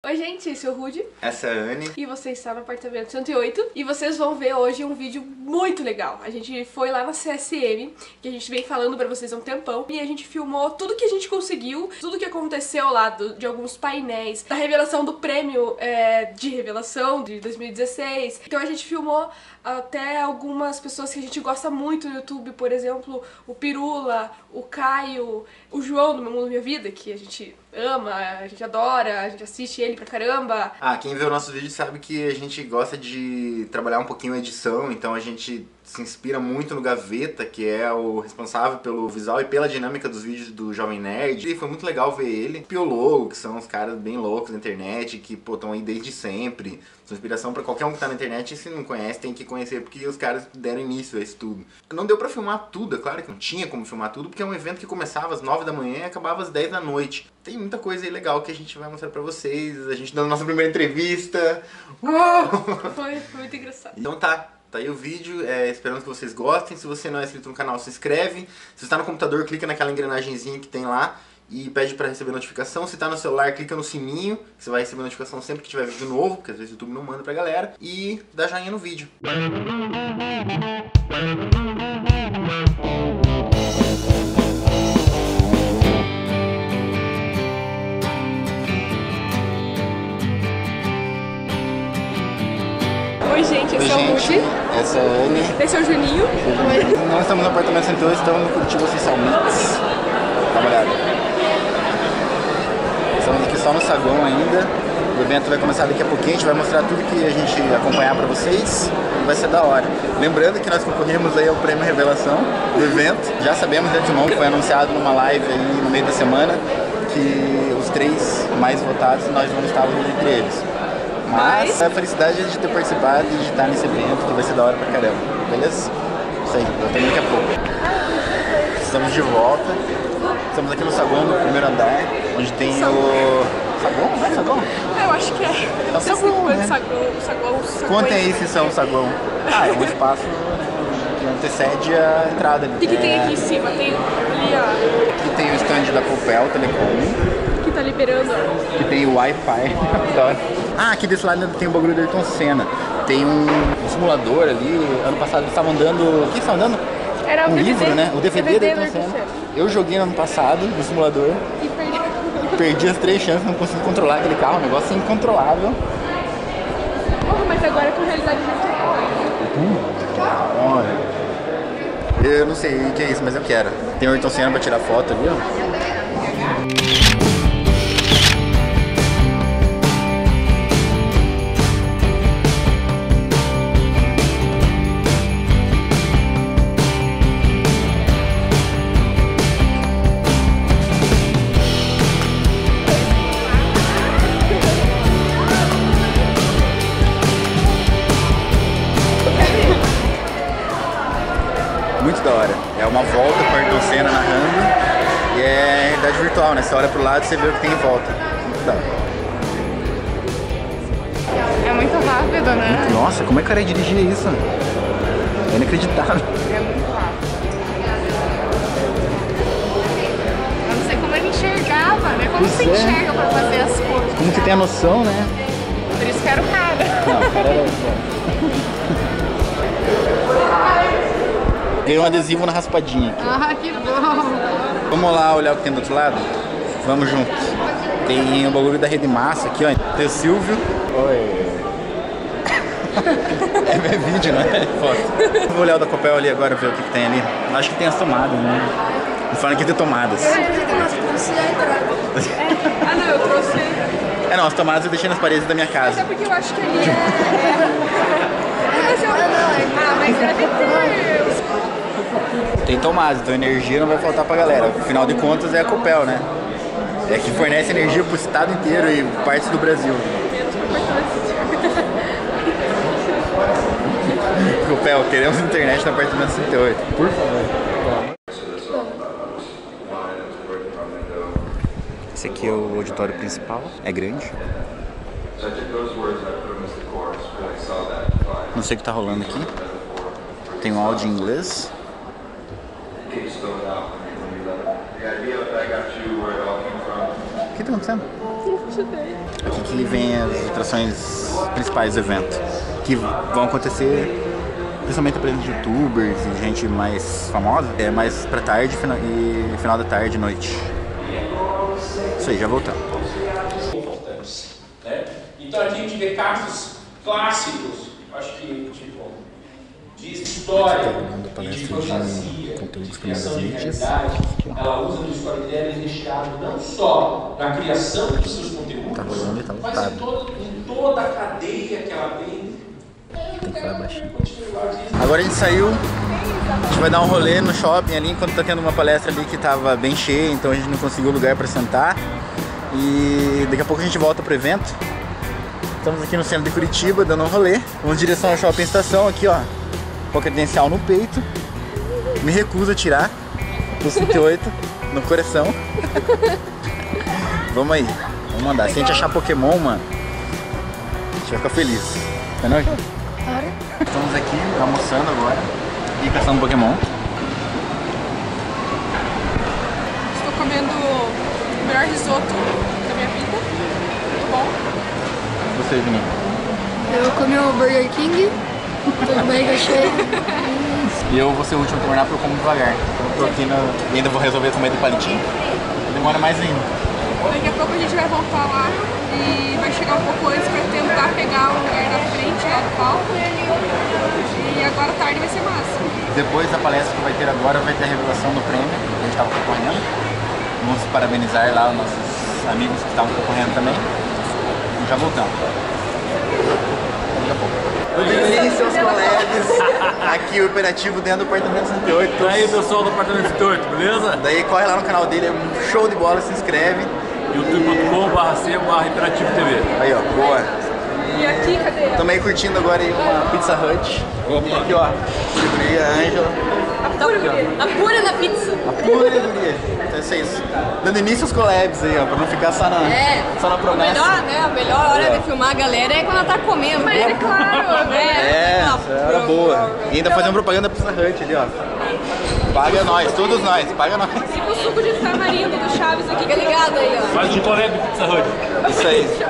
Oi gente, esse é o Rudy. Essa é a Anne. E você está no apartamento 108. E vocês vão ver hoje um vídeo muito legal. A gente foi lá na CSM, que a gente vem falando pra vocês há um tempão. E a gente filmou tudo que a gente conseguiu, tudo que aconteceu lá de alguns painéis, da revelação do prêmio de revelação de 2016. Então a gente filmou até algumas pessoas que a gente gosta muito no YouTube, por exemplo, o Pirula, o Caio, o João do Meu Mundo Minha Vida, que a gente ama, a gente adora, a gente assiste ele pra caramba. Quem vê o nosso vídeo sabe que a gente gosta de trabalhar um pouquinho a edição, então a gente se inspira muito no Gaveta, que é o responsável pelo visual e pela dinâmica dos vídeos do Jovem Nerd. E foi muito legal ver ele. Piologo, que são uns caras bem loucos na internet, que estão aí desde sempre. São inspiração pra qualquer um que tá na internet, e se não conhece tem que conhecer, porque os caras deram início a isso tudo. Não deu pra filmar tudo, é claro que não tinha como filmar tudo, porque é um evento que começava às 9 da manhã e acabava às 10 da noite. Tem muita coisa aí legal que a gente vai mostrar pra vocês, a gente dando a nossa primeira entrevista. Foi muito engraçado. Então tá aí o vídeo, esperando que vocês gostem. Se você não é inscrito no canal, se inscreve. Se você tá no computador, clica naquela engrenagemzinha que tem lá e pede pra receber notificação. Se tá no celular, clica no sininho, que você vai receber notificação sempre que tiver vídeo novo, porque às vezes o YouTube não manda pra galera. E dá joinha no vídeo. Oi gente, esse é o Rudy. Essa é a Anne. Esse é o Juninho. Nós estamos no apartamento 102, estamos no Curitiba Social Mix. Camarada. Estamos aqui só no saguão ainda. O evento vai começar daqui a pouquinho, a gente vai mostrar tudo que a gente acompanhar pra vocês. Vai ser da hora. Lembrando que nós concorremos aí ao prêmio Revelação do evento. Já sabemos de antemão que foi anunciado numa live aí no meio da semana que os 3 mais votados nós não estávamos entre eles. Mas a felicidade de ter participado e de estar nesse evento, que vai ser da hora pra caramba, beleza? Isso aí, voltamos daqui a pouco. Estamos de volta. Estamos aqui no saguão do primeiro andar, onde tem o... Saguão? Não é saguão? Eu acho que é. É o saguão, né? Saguão. Contem aí se são saguão. É um espaço que antecede a entrada ali. O que tem aqui em cima? Tem ali, ó. Aqui tem o stand da Copel Telecom. Que tá liberando. Que tem o Wi-Fi. Aqui desse lado tem o bagulho do Ayrton Senna. Tem um simulador ali. Ano passado eles estavam dando... O que eles estavam dando? Era um DVD, livro, né? O DVD do Ayrton Senna. Eu joguei no ano passado no simulador. E perdi. Perdi as 3 chances, não consegui controlar aquele carro. Um negócio incontrolável. Mas agora é com realidade virtual. Olha. Eu não sei o que é isso, mas eu quero. Tem o Ayrton Senna pra tirar foto ali, ó. Muito da hora. É uma volta com a Ayrton Senna narrando e é realidade virtual, né? Você olha pro lado e você vê o que tem em volta. Muito da hora. É muito rápido, né? Nossa, como é que o cara ia dirigir isso? É inacreditável. É muito rápido. Eu não sei como ele enxergava, né? Como você enxerga pra fazer as coisas? Como que tem a noção, né? Por isso que era o cara. Não, o cara era... Ganhei um adesivo na raspadinha aqui. Que bom! Vamos lá olhar o que tem do outro lado? Vamos juntos. Tem o bagulho da Rede Massa aqui, ó. Tem o Silvio. Oi. É vídeo, não é? Foto. Vou olhar o da Copel ali agora, ver o que tem ali. Acho que tem as tomadas, né? Me falam que tem tomadas. Não, eu trouxe. Não, as tomadas eu deixei nas paredes da minha casa. É porque eu acho que ali mas deve ter. Tem tomadas, então energia não vai faltar pra galera. Afinal de contas é a Copel, né? É que fornece energia pro estado inteiro e partes do Brasil. Copel, queremos internet no apartamento 108, por favor. Esse aqui é o auditório principal, é grande. Não sei o que tá rolando aqui. Tem um áudio em inglês. O que tá acontecendo? Aqui aqui vem as atrações principais do evento, que vão acontecer principalmente a presença de youtubers e gente mais famosa, mais pra tarde e final da tarde e noite. Isso aí, já voltamos. Né? Então aqui a gente vê casos clássicos, acho que tipo, de história e de fantasia, de criação de realidade. Ela usa no storytelling recheado não só na criação dos seus conteúdos, mas em toda a cadeia que ela tem. Tem que falar baixinho. Agora a gente saiu, a gente vai dar um rolê no shopping ali, enquanto tá tendo uma palestra ali que tava bem cheia, então a gente não conseguiu lugar pra sentar. E daqui a pouco a gente volta pro evento. Estamos aqui no centro de Curitiba, dando um rolê. Vamos em direção ao Shopping Estação, aqui ó, com a credencial no peito. Me recuso a tirar, do 58, no coração. Vamos aí, vamos mandar. Se a gente achar Pokémon, mano, a gente vai ficar feliz. Tá não? Estamos aqui almoçando agora e caçando Pokémon. Estou comendo o melhor risoto da minha vida. Muito bom. Você, Juninho? Eu comi o Burger King, tô de barriga cheia. E eu vou ser o último a terminar porque eu como devagar. Eu tô aqui e ainda vou resolver comer de palitinho. Demora mais ainda. Daqui a pouco a gente vai voltar lá e vai chegar um pouco antes para tentar pegar o lugar na frente lá do palco. E agora à tarde vai ser massa. Depois da palestra que vai ter agora, vai ter a revelação do prêmio que a gente estava concorrendo. Vamos parabenizar lá os nossos amigos que estavam concorrendo também. E já voltamos. Daqui a pouco. E seus colegas, aqui o operativo dentro do apartamento 108. E aí, pessoal do apartamento 108, beleza? Daí corre lá no canal dele, é um show de bola, se inscreve. youtube.com/c/Interativo-TV. Aí ó, boa. E aqui, cadê? Estamos aí curtindo agora aí uma Pizza Hut. Aqui ó, guria, a Ângela. A pura na pizza. A pura guria. Então é isso. Dando início aos collabs aí, ó, pra não ficar só na promessa. Melhor, né? A melhor hora de filmar a galera é quando ela tá comendo. Mas é claro, É, era boa. E ainda fazendo propaganda Pizza Hut ali, ó. Paga nós, todos nós, paga nós. Tipo o suco de tamarindo do Chaves aqui. Fica ligado aí, ó. Faz um collab de Pizza Hut. Isso aí.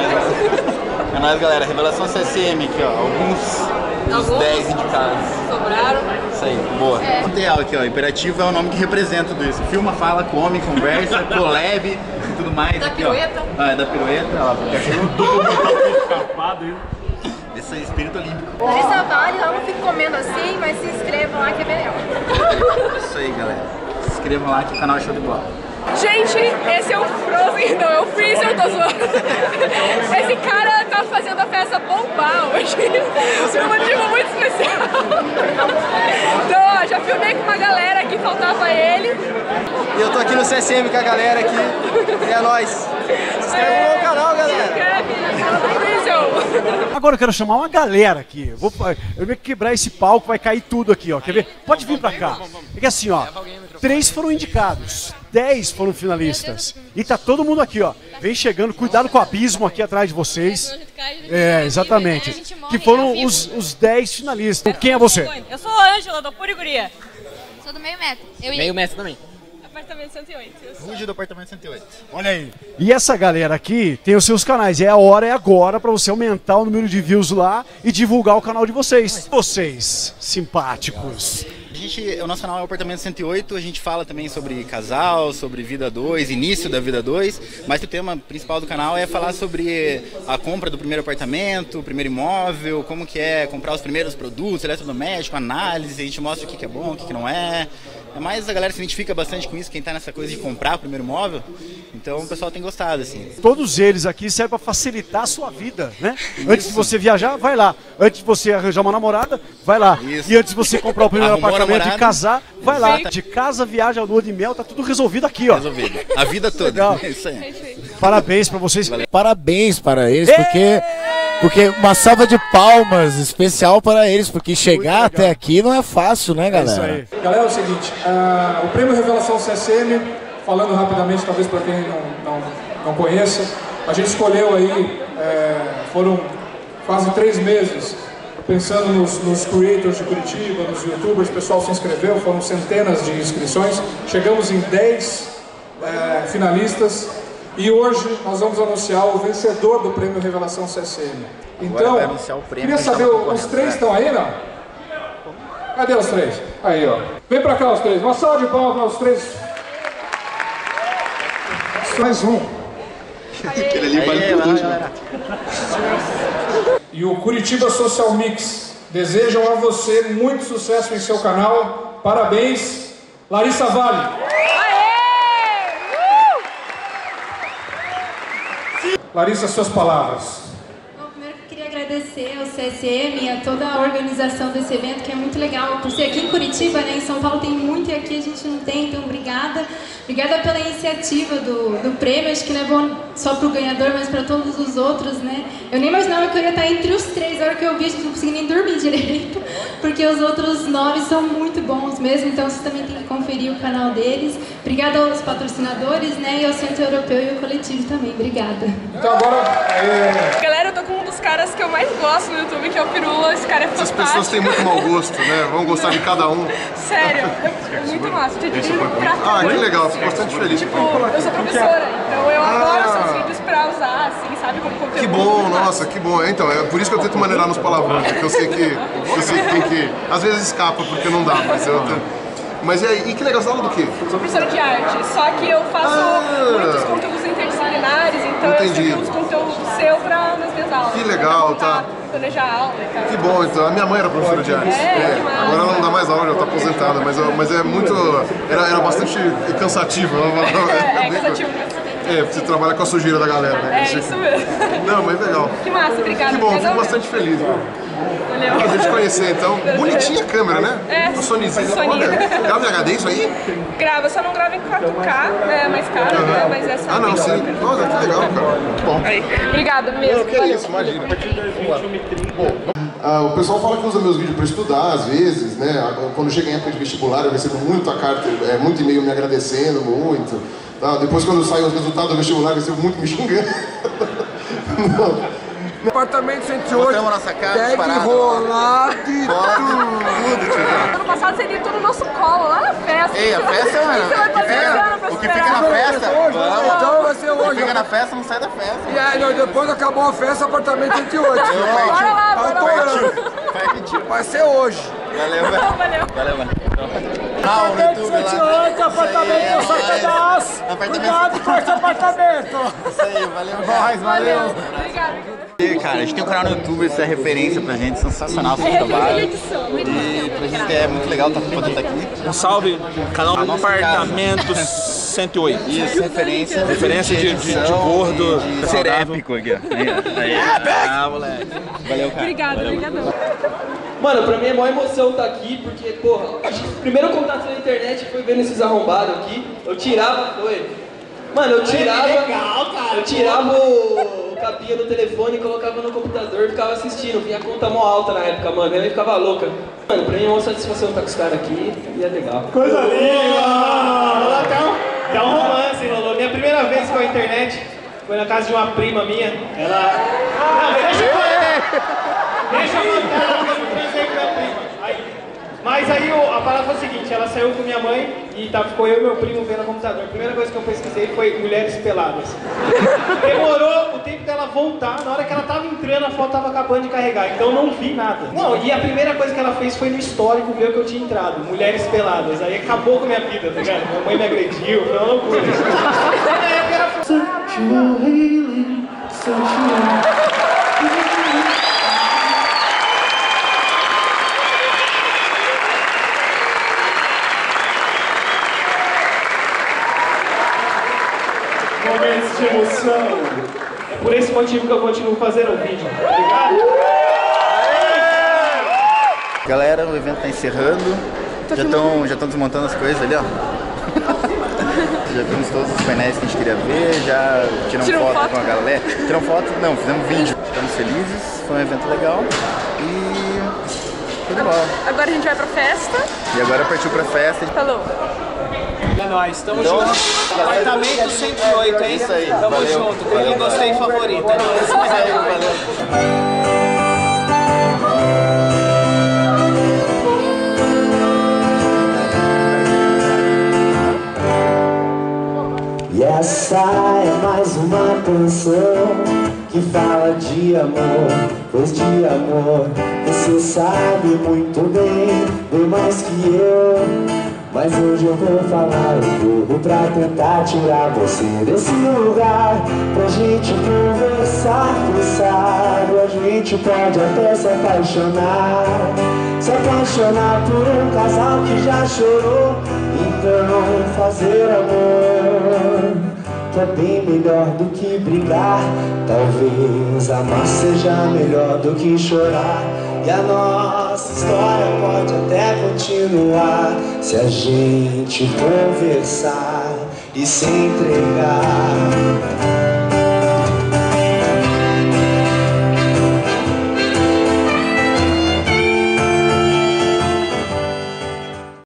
É nóis, galera. Revelação CSM aqui, ó. Alguns dos 10 indicados. Sobraram. Isso aí, boa. Real aqui, ó. Imperativo é o nome que representa tudo isso. Filma, fala, come, conversa, collab e tudo mais. Da aqui, pirueta. Ó. Ah, é da pirueta, ó. Escapado, hein? Esse é espírito olímpico. Larissa Vale, ela não fica comendo assim, mas se inscrevam lá que é melhor. Isso aí, galera. Se inscrevam lá que o canal é show de bola. Gente, esse é o Frozen, não, é o Freezer, eu tô zoando. Esse cara tá fazendo a festa bombar hoje, por um motivo muito especial. Então, ó, já filmei com uma galera que faltava ele. E eu tô aqui no CSM com a galera aqui. E é nóis. Se inscreve no canal, galera. Agora eu quero chamar uma galera aqui. Eu vou quebrar esse palco, vai cair tudo aqui, ó. Quer ver? Pode vir pra cá. É que assim, ó, 3 foram indicados, 10 foram finalistas. E tá todo mundo aqui, ó. Vem chegando, cuidado com o abismo aqui atrás de vocês. É, exatamente. Que foram os 10 finalistas. Quem é você? Eu sou a Ângela, do Puriguria. Sou do meio metro. Meio metro também. Apartamento 108. Rude do apartamento 108. Olha aí. E essa galera aqui tem os seus canais. É a hora, é agora pra você aumentar o número de views lá e divulgar o canal de vocês. Vocês, simpáticos. O nosso canal é o Apartamento 108, a gente fala também sobre casal, sobre vida 2, início da vida 2, mas o tema principal do canal é falar sobre a compra do primeiro apartamento, o primeiro imóvel, como que é comprar os primeiros produtos, eletrodoméstico, análise, a gente mostra o que é bom, o que não é. Mas a galera se identifica bastante com isso, quem tá nessa coisa de comprar o primeiro imóvel, então o pessoal tem gostado, assim. Todos eles aqui servem para facilitar a sua vida, né? Isso. Antes de você viajar, vai lá. Antes de você arranjar uma namorada, vai lá. Isso. E antes de você comprar o primeiro apartamento e casar, vai lá. De casa, viagem, lua de mel, tá tudo resolvido aqui, ó. Resolvido. A vida toda. Legal. É isso aí. Parabéns para vocês. Parabéns para eles, porque uma salva de palmas especial para eles, porque chegar até aqui não é fácil, né, galera? É isso aí. Galera, é o seguinte, o Prêmio Revelação CSM, falando rapidamente, talvez para quem não conheça, a gente escolheu aí, foram quase 3 meses, pensando nos creators de Curitiba, nos youtubers, o pessoal se inscreveu, foram centenas de inscrições, chegamos em 10 finalistas, E hoje nós vamos anunciar o vencedor do Prêmio Revelação CCM. Então, vai anunciar o prêmio queria que saber, estava os três concorrendo, estão aí, não? Cadê os três? Aí, ó. Vem pra cá os três. Uma salva de palmas para os três. Mais um. Aquele ali vale por dois, galera. E o Curitiba Social Mix desejam a você muito sucesso em seu canal. Parabéns, Larissa Vale. Larissa, suas palavras. Bom, primeiro eu queria agradecer ao CSM e a toda a organização desse evento, que é muito legal. Por ser aqui em Curitiba, né, em São Paulo tem muito e aqui a gente não tem, então obrigada. Obrigada pela iniciativa do prêmio, acho que não é bom só para o ganhador, mas para todos os outros, né? Eu nem imaginava que eu ia estar entre os três, a hora que eu vi a gente não conseguia nem dormir direito, porque os outros 9 são muito bons mesmo, então vocês também têm que conferir o canal deles. Obrigada aos patrocinadores, né, e ao Centro Europeu e ao coletivo também, obrigada. Então agora... Galera, eu tô com um dos caras que eu mais gosto no YouTube, que é o Pirula, esse cara é fantástico. Essas pessoas têm muito mau gosto, né? Vão gostar de cada um. Sério, é muito massa. Te digo pra Ah, que legal, fico bastante feliz. Tipo, eu sou professora, então eu adoro seus vídeos pra usar, assim, sabe, como conteúdo. Que bom, nossa, que bom. Então, é por isso que eu tento maneirar nos palavrões, porque eu sei que tem que... Às vezes escapa, porque não dá, mas eu tento... Mas e aí, e que legal, você aula do quê? Sou professora de arte, só que eu faço muitos conteúdos interdisciplinares, então eu sempre uso conteúdo seu nas minhas aulas. Que legal, tá? Planejar aula e tal. Que bom, então. A minha mãe era professora de arte. Agora ela não dá mais aula, já tá aposentada, mas é muito... Era bastante cansativo. É cansativo mesmo. Você trabalha com a sujeira da galera, né? É isso mesmo. Não, mas legal. Que massa, obrigada. Que bom, fico bastante feliz. Valeu. Prazer te conhecer, então. Bonitinha a câmera, né? É. A Sonyzinha. Olha, grava em HD isso aí? Grava, só não grava em 4K, né? É mais caro, né? Mas é só. Ah, não, sim. Nossa, que legal, cara. Que bom. Obrigada mesmo. Não, que é isso, imagina. Bom, o pessoal fala que usa meus vídeos para estudar, às vezes, né? Quando chega em época de vestibular, eu recebo muita carta, muito e-mail me agradecendo, muito. Tá? Depois, quando saem os resultados do vestibular, eu recebo muito me xingando. Apartamento 108, nossa casa, deve rolar de tudo. Ano passado você deitou no nosso colo, lá na festa. Ei, a festa, mano. O que fica na festa, então vai ser hoje. Fica na festa, não sai da festa. E aí, depois acabou a festa, apartamento 108. Bora lá, bora lá. Vai ser hoje. Valeu, velho. Valeu, mano. Apartamento 108, apartamento Satanás. Cuidado com esse apartamento. Isso aí, valeu. Valeu. Obrigada. Cara, a gente tem um canal no YouTube, isso é referência pra gente, sensacional seu trabalho. E pra gente é muito legal estar podendo estar aqui. Um salve, canal Apartamento 108. Isso, referência de gordo. De ser épico aqui, ó. Ah, moleque. Valeu, cara. Obrigada, obrigadão. Mano, pra mim é maior emoção estar aqui, porque, porra, o primeiro contato na internet foi vendo esses arrombados aqui. Eu tirava, Mano, eu tirava o capinha do telefone e colocava no computador e ficava assistindo. Vinha a conta mó alta na época, mano. Eu ficava louca. Mano, pra mim é uma satisfação estar com os caras aqui e é legal. Coisa linda! Rolou até um romance, rolou. Minha primeira vez com a internet foi na casa de uma prima minha. Ela... Não, deixa eu contar, porque eu não transei com minha prima. Mas aí a parada foi o seguinte, ela saiu com minha mãe e ficou eu e meu primo vendo no computador. A primeira coisa que eu pesquisei foi mulheres peladas. Demorou o tempo dela voltar, na hora que ela tava entrando a foto tava acabando de carregar, então eu não vi nada. Não, e a primeira coisa que ela fez foi no histórico ver que eu tinha entrado, mulheres peladas. Aí acabou com a minha vida, tá ligado? Minha mãe me agrediu, foi uma loucura. Na época era... Momentos de emoção. É por esse motivo que eu continuo fazendo o vídeo. Obrigado. Galera, o evento tá encerrando. Já estão desmontando as coisas ali, ó. Já vimos todos os painéis que a gente queria ver, já tiramos foto com a galera. Tiramos foto? Não, fizemos vídeo. Estamos felizes, foi um evento legal e tudo bom. Agora a gente vai pra festa. E agora partiu pra festa. Falou. É nóis, tamo junto. Apartamento 108, hein? Isso aí. Tamo Valeu. junto. Tem um gostei favorito. É nóis. Valeu. Yes, I am mais uma canção que fala de amor, pois de amor você sabe muito bem mais que eu. Mas hoje eu vou falar um pouco pra tentar tirar você desse lugar, pra gente conversar, quem sabe a gente pode até se apaixonar por um casal que já chorou. Então fazer amor, que é bem melhor do que brigar. Talvez amar seja melhor do que chorar. E a nossa história pode até continuar se a gente conversar e se entregar.